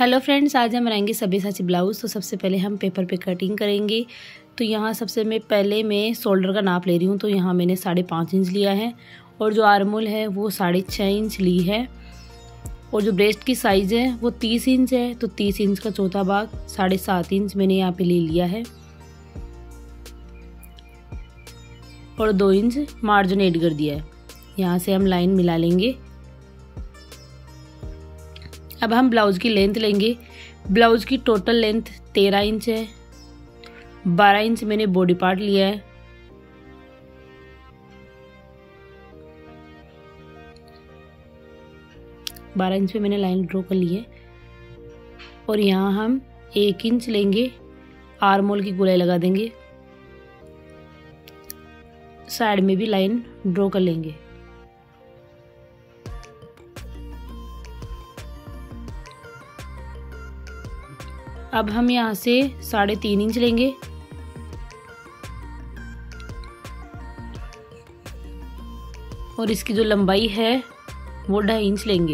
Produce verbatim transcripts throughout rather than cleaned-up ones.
Hello friends, आज हम बनाएंगे सब्यसाची ब्लाउज़। तो सबसे पहले हम पेपर पे कटिंग करेंगे। तो यहाँ सबसे मैं पहले मैं शोल्डर का नाप ले रही हूँ। तो यहाँ मैंने साढ़े पाँच इंच लिया है और जो आर्मोल है वो साढ़े छः इंच ली है और जो ब्रेस्ट की साइज़ है वो तीस इंच है। तो तीस इंच का चौथा भाग साढ़े सात इंच मैंने यहाँ पे ले लिया है और दो इंच मार्जिन ऐड कर दिया है। यहाँ से हम लाइन मिला लेंगे। अब हम ब्लाउज़ की लेंथ लेंगे। ब्लाउज़ की टोटल लेंथ तेरह इंच है। बारह इंच मैंने बॉडी पार्ट लिया है। बारह इंच पे मैंने लाइन ड्रॉ कर ली है और यहाँ हम एक इंच लेंगे, आर्मोल की गोलाई लगा देंगे। साइड में भी लाइन ड्रॉ कर लेंगे। अब हम यहाँ से साढ़े तीन इंच लेंगे और इसकी जो लंबाई है वो ढाई इंच लेंगे।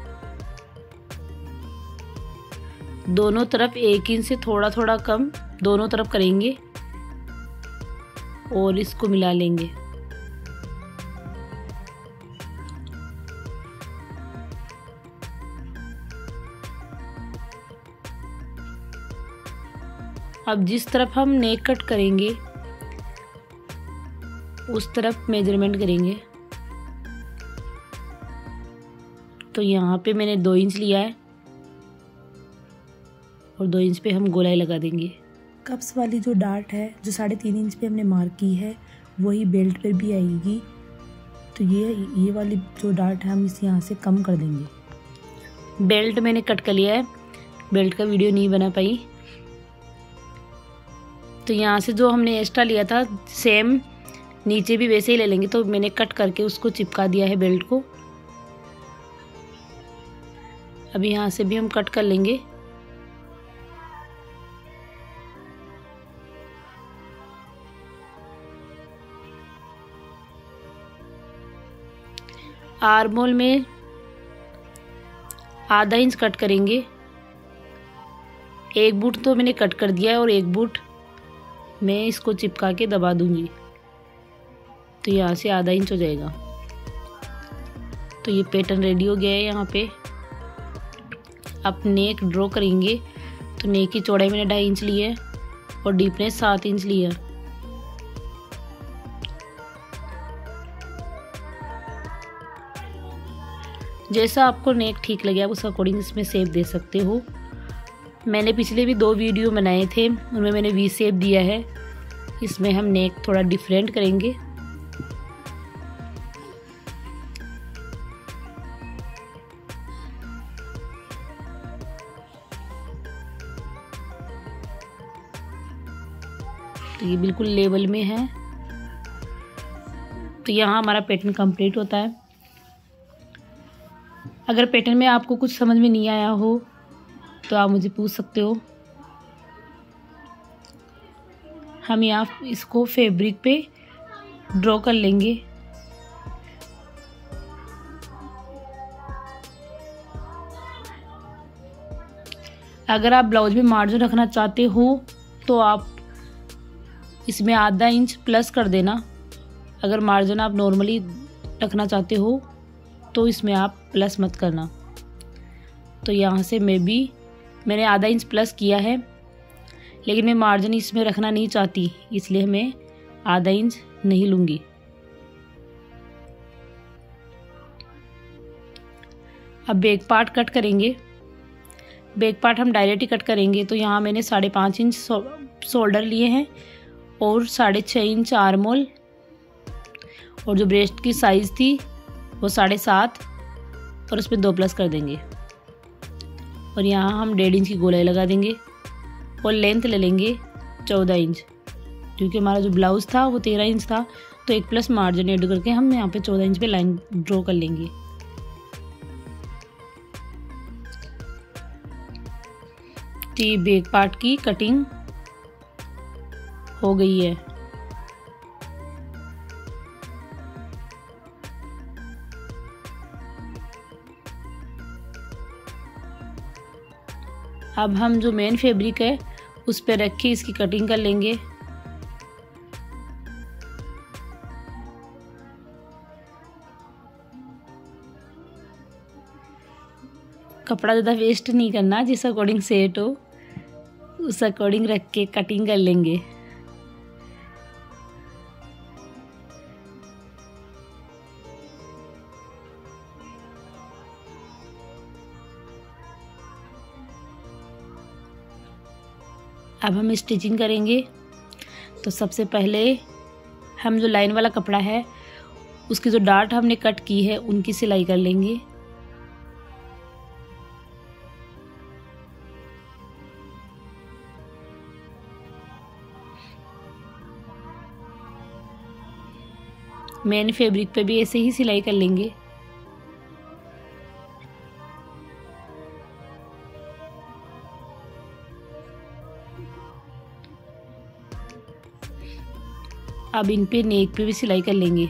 दोनों तरफ एक इंच से थोड़ा थोड़ा कम दोनों तरफ करेंगे और इसको मिला लेंगे। अब जिस तरफ हम नेक कट करेंगे उस तरफ मेजरमेंट करेंगे। तो यहाँ पे मैंने दो इंच लिया है और दो इंच पे हम गोलाई लगा देंगे। कप्स वाली जो डार्ट है जो साढ़े तीन इंच पे हमने मार्क की है वही बेल्ट पर भी आएगी। तो ये ये वाली जो डार्ट है हम इस यहाँ से कम कर देंगे। बेल्ट मैंने कट कर लिया है, बेल्ट का वीडियो नहीं बना पाई। तो यहाँ से जो हमने एक्स्ट्रा लिया था सेम नीचे भी वैसे ही ले लेंगे। तो मैंने कट करके उसको चिपका दिया है बेल्ट को। अब यहाँ से भी हम कट कर लेंगे। आर्मोल में आधा इंच कट करेंगे। एक बूट तो मैंने कट कर दिया है और एक बूट मैं इसको चिपका के दबा दूंगी। तो यहाँ से आधा इंच हो जाएगा। तो ये पैटर्न रेडी हो गया है। यहाँ पे अब नेक ड्रॉ करेंगे। तो नेक की चौड़ाई मैंने ढाई इंच ली है और डीपनेस सात इंच ली है। जैसा आपको नेक ठीक लगे आप उस अकॉर्डिंग इसमें शेप दे सकते हो। मैंने पिछले भी दो वीडियो बनाए थे, उनमें मैंने वी शेप दिया है। इसमें हम नेक थोड़ा डिफरेंट करेंगे। तो ये बिल्कुल लेवल में है। तो यहाँ हमारा पैटर्न कंप्लीट होता है। अगर पैटर्न में आपको कुछ समझ में नहीं आया हो तो आप मुझे पूछ सकते हो। हम यहाँ इसको फैब्रिक पे ड्रॉ कर लेंगे। अगर आप ब्लाउज में मार्जिन रखना चाहते हो तो आप इसमें आधा इंच प्लस कर देना। अगर मार्जिन आप नॉर्मली रखना चाहते हो तो इसमें आप प्लस मत करना। तो यहाँ से मैं भी मैंने आधा इंच प्लस किया है, लेकिन मैं मार्जिन इसमें रखना नहीं चाहती, इसलिए मैं आधा इंच नहीं लूँगी। अब बैक पार्ट कट करेंगे। बैक पार्ट हम डायरेक्ट ही कट करेंगे। तो यहाँ मैंने साढ़े पाँच इंच शोल्डर लिए हैं और साढ़े छः इंच आर्मोल और जो ब्रेस्ट की साइज़ थी वो साढ़े सात और उसमें दो प्लस कर देंगे और यहाँ हम डेढ़ इंच की गोलाई लगा देंगे और लेंथ ले लेंगे चौदह इंच, क्योंकि हमारा जो ब्लाउज़ था वो तेरह इंच था। तो एक प्लस मार्जिन ऐड करके हम यहाँ पे चौदह इंच पे लाइन ड्रॉ कर लेंगे। तो ये बैक पार्ट की कटिंग हो गई है। अब हम जो मेन फैब्रिक है उस पर रख के इसकी कटिंग कर लेंगे। कपड़ा ज़्यादा वेस्ट नहीं करना, जिस अकॉर्डिंग सेट हो उस अकॉर्डिंग रख के कटिंग कर लेंगे। अब हम स्टिचिंग करेंगे। तो सबसे पहले हम जो लाइन वाला कपड़ा है उसकी जो डार्ट हमने कट की है उनकी सिलाई कर लेंगे। मेन फैब्रिक पे भी ऐसे ही सिलाई कर लेंगे। अब इन पे नेक पे भी सिलाई कर लेंगे।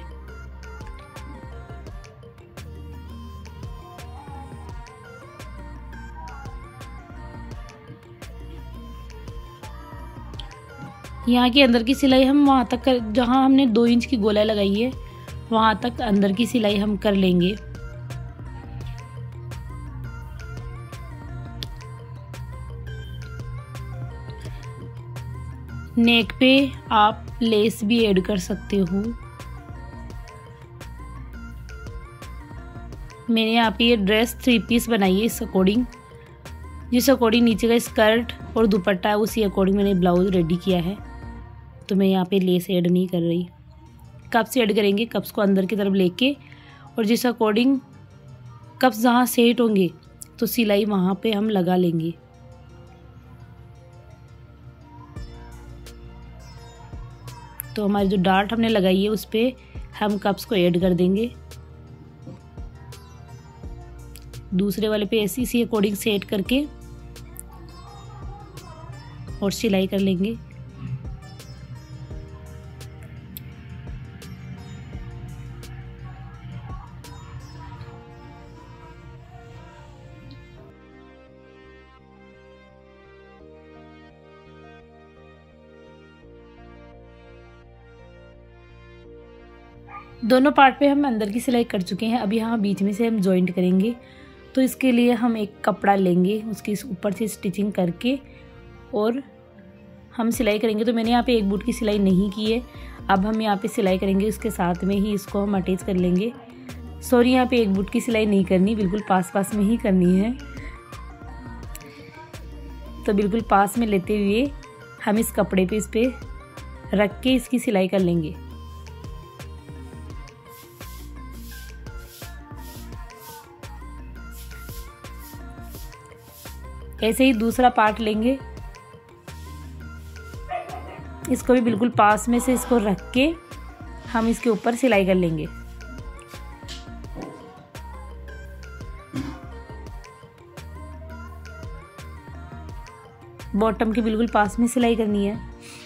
यहाँ के अंदर की सिलाई हम वहाँ तक कर, जहाँ हमने दो इंच की गोलाई लगाई है वहाँ तक अंदर की सिलाई हम कर लेंगे। नेक पे आप लेस भी ऐड कर सकते हो। मैंने यहाँ पे ये ड्रेस थ्री पीस बनाई है इस अकॉर्डिंग, जिस अकॉर्डिंग नीचे का स्कर्ट और दुपट्टा है उसी अकॉर्डिंग मैंने ब्लाउज रेडी किया है। तो मैं यहाँ पे लेस ऐड नहीं कर रही। कप्स ऐड करेंगे, कप्स को अंदर की तरफ लेके और जिस अकॉर्डिंग कप्स जहाँ सेट होंगे तो सिलाई वहाँ पे हम लगा लेंगे। तो हमारी जो डार्ट हमने लगाई है उस पर हम कप्स को ऐड कर देंगे। दूसरे वाले पे ऐसी इसी अकॉर्डिंग सेट करके और सिलाई कर लेंगे। दोनों पार्ट पे हम अंदर की सिलाई कर चुके हैं। अब यहाँ बीच में से हम जॉइंट करेंगे। तो इसके लिए हम एक कपड़ा लेंगे, उसकी ऊपर से स्टिचिंग करके और हम सिलाई करेंगे। तो मैंने यहाँ पे एक बूट की सिलाई नहीं की है। अब हम यहाँ पे सिलाई करेंगे, उसके साथ में ही इसको हम अटैच कर लेंगे। सॉरी, यहाँ पे एक बूट की सिलाई नहीं करनी, बिल्कुल पास पास में ही करनी है। तो बिल्कुल पास में लेते हुए हम इस कपड़े पे इस पे रख के इसकी सिलाई कर लेंगे। ऐसे ही दूसरा पार्ट लेंगे, इसको भी बिल्कुल पास में से इसको रख के हम इसके ऊपर सिलाई कर लेंगे। बॉटम के बिल्कुल पास में सिलाई करनी है।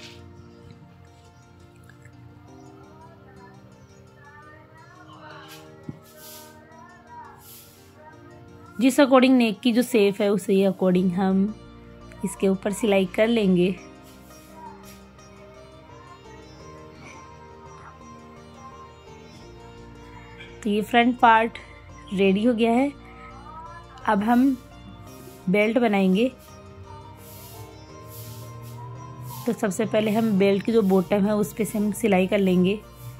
जिस अकॉर्डिंग नेक की जो शेप है उसी अकॉर्डिंग हम इसके ऊपर सिलाई कर लेंगे। तो ये फ्रंट पार्ट रेडी हो गया है। अब हम बेल्ट बनाएंगे। तो सबसे पहले हम बेल्ट की जो बॉटम है उस पे से हम सिलाई कर लेंगे।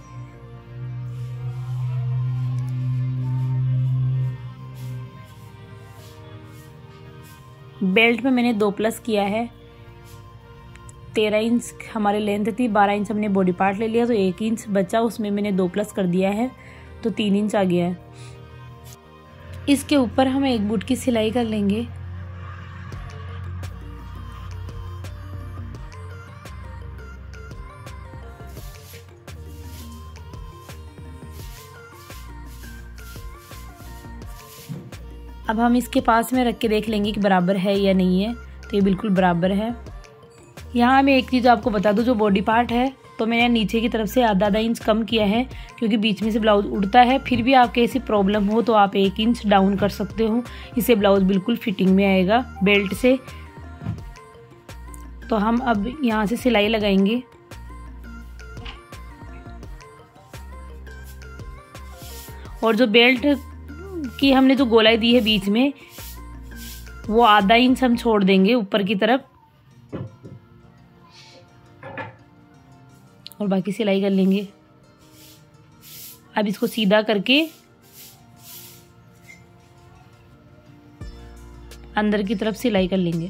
बेल्ट में मैंने दो प्लस किया है। तेरह इंच हमारी लेंथ थी, बारह इंच हमने बॉडी पार्ट ले लिया, तो एक इंच बचा, उसमें मैंने दो प्लस कर दिया है, तो तीन इंच आ गया है। इसके ऊपर हम एक बूट की सिलाई कर लेंगे। अब हम इसके पास में रख के देख लेंगे कि बराबर है या नहीं है। तो ये बिल्कुल बराबर है। यहाँ मैं एक चीज़ आपको बता दूँ, जो बॉडी पार्ट है तो मैंने नीचे की तरफ से आधा आधा इंच कम किया है, क्योंकि बीच में से ब्लाउज उड़ता है। फिर भी आपके ऐसी प्रॉब्लम हो तो आप एक इंच डाउन कर सकते हो, इससे ब्लाउज बिल्कुल फिटिंग में आएगा बेल्ट से। तो हम अब यहाँ से सिलाई लगाएंगे। और जो बेल्ट की हमने जो गोलाई दी है बीच में, वो आधा इंच हम छोड़ देंगे ऊपर की तरफ और बाकी सिलाई कर लेंगे। अब इसको सीधा करके अंदर की तरफ सिलाई कर लेंगे।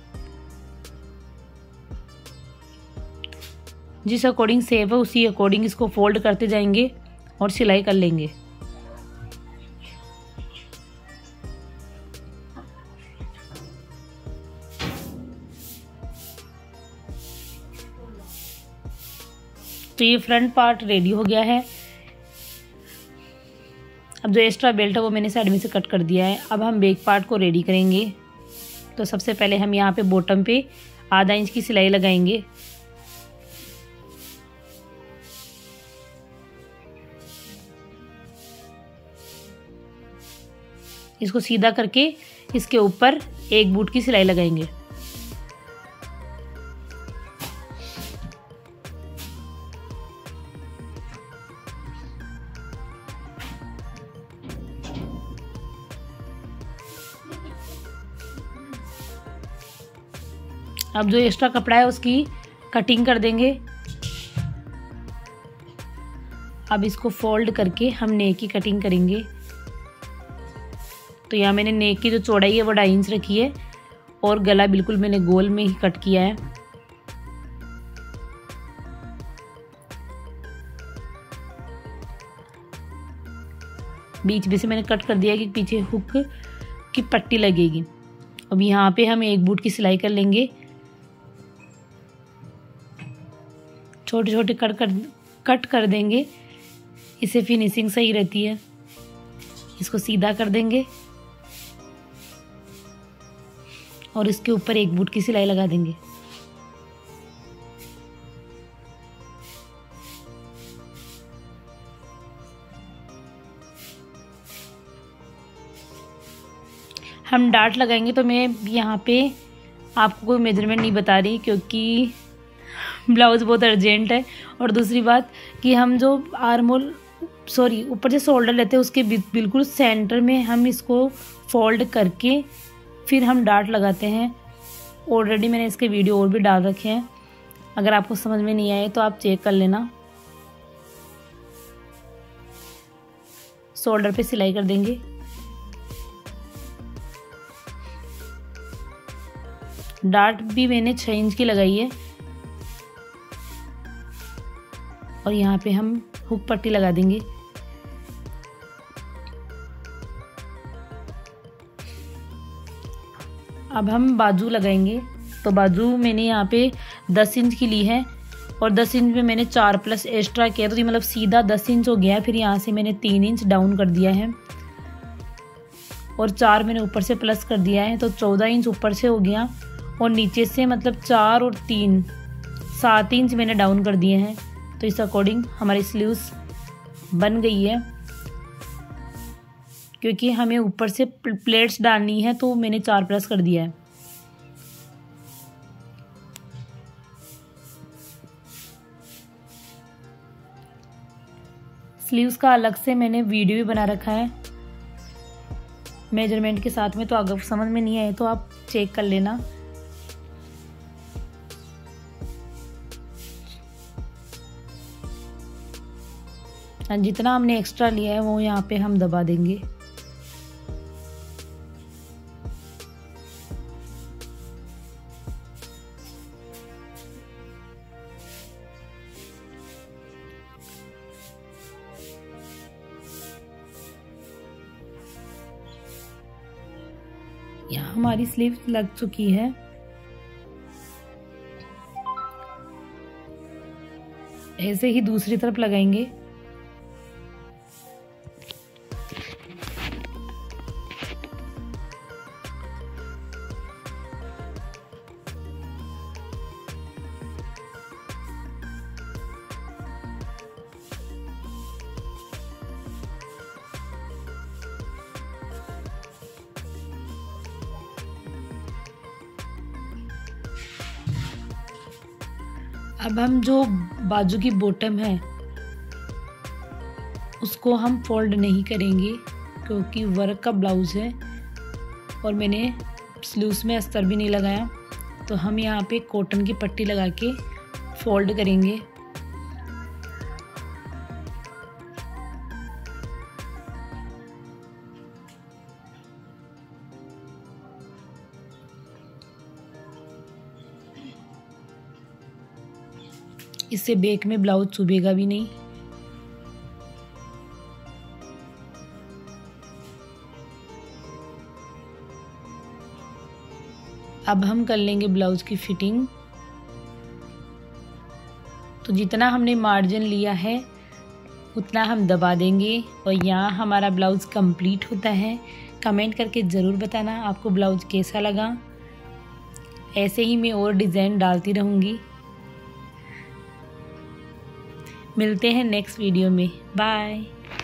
जिस अकॉर्डिंग शेप है उसी अकॉर्डिंग इसको फोल्ड करते जाएंगे और सिलाई कर लेंगे। तो ये फ्रंट पार्ट रेडी हो गया है। अब जो एक्स्ट्रा बेल्ट है वो मैंने साइड में से कट कर दिया है। अब हम बैक पार्ट को रेडी करेंगे। तो सबसे पहले हम यहाँ पे बॉटम पे आधा इंच की सिलाई लगाएंगे। इसको सीधा करके इसके ऊपर एक बूट की सिलाई लगाएंगे। अब जो एक्स्ट्रा कपड़ा है उसकी कटिंग कर देंगे। अब इसको फोल्ड करके हम नेक की कटिंग करेंगे। तो यहाँ मैंने नेक की जो चौड़ाई है वो ढाई इंच रखी है और गला बिल्कुल मैंने गोल में ही कट किया है। बीच में से मैंने कट कर दिया कि पीछे हुक की पट्टी लगेगी। अब यहाँ पे हम एक बूट की सिलाई कर लेंगे। छोटे छोटे कट कर कट कर देंगे, इससे फिनिशिंग सही रहती है। इसको सीधा कर देंगे और इसके ऊपर एक बूट की सिलाई लगा देंगे। हम डार्ट लगाएंगे तो मैं यहाँ पे आपको कोई मेजरमेंट नहीं बता रही क्योंकि ब्लाउज बहुत अर्जेंट है। और दूसरी बात कि हम जो आर्म होल सॉरी ऊपर से शोल्डर लेते हैं उसके बिल्कुल सेंटर में हम इसको फोल्ड करके फिर हम डार्ट लगाते हैं। ऑलरेडी मैंने इसके वीडियो और भी डाल रखे हैं, अगर आपको समझ में नहीं आए तो आप चेक कर लेना। शोल्डर पे सिलाई कर देंगे। डार्ट भी मैंने छः इंच की लगाई है और यहाँ पे हम हुक पट्टी लगा देंगे। अब हम बाजू लगाएंगे। तो बाजू मैंने यहाँ पे दस इंच की ली है और दस इंच में मैंने चार प्लस एक्स्ट्रा किया, तो ये मतलब सीधा दस इंच हो गया। फिर यहाँ से मैंने तीन इंच डाउन कर दिया है और चार मैंने ऊपर से प्लस कर दिया है, तो चौदह इंच ऊपर से हो गया। और नीचे से मतलब चार और तीन सात इंच मैंने डाउन कर दिए हैं। तो इस अकॉर्डिंग हमारी स्लीव्स बन गई है। क्योंकि हमें ऊपर से प्लेट्स डालनी है तो मैंने चार प्लस कर दिया है। स्लीव्स का अलग से मैंने वीडियो भी बना रखा है मेजरमेंट के साथ में, तो अगर समझ में नहीं आए तो आप चेक कर लेना। जितना हमने एक्स्ट्रा लिया है वो यहाँ पे हम दबा देंगे। यहाँ हमारी स्लीव लग चुकी है। ऐसे ही दूसरी तरफ लगाएंगे। अब हम जो बाजू की बॉटम है उसको हम फोल्ड नहीं करेंगे क्योंकि वर्क का ब्लाउज़ है और मैंने स्लीव्स में अस्तर भी नहीं लगाया, तो हम यहाँ पे कॉटन की पट्टी लगा के फोल्ड करेंगे। इससे बैक में ब्लाउज चुभेगा भी नहीं। अब हम कर लेंगे ब्लाउज की फिटिंग। तो जितना हमने मार्जिन लिया है उतना हम दबा देंगे और यहाँ हमारा ब्लाउज़ कंप्लीट होता है। कमेंट करके ज़रूर बताना आपको ब्लाउज़ कैसा लगा। ऐसे ही मैं और डिज़ाइन डालती रहूँगी। मिलते हैं नेक्स्ट वीडियो में। बाय।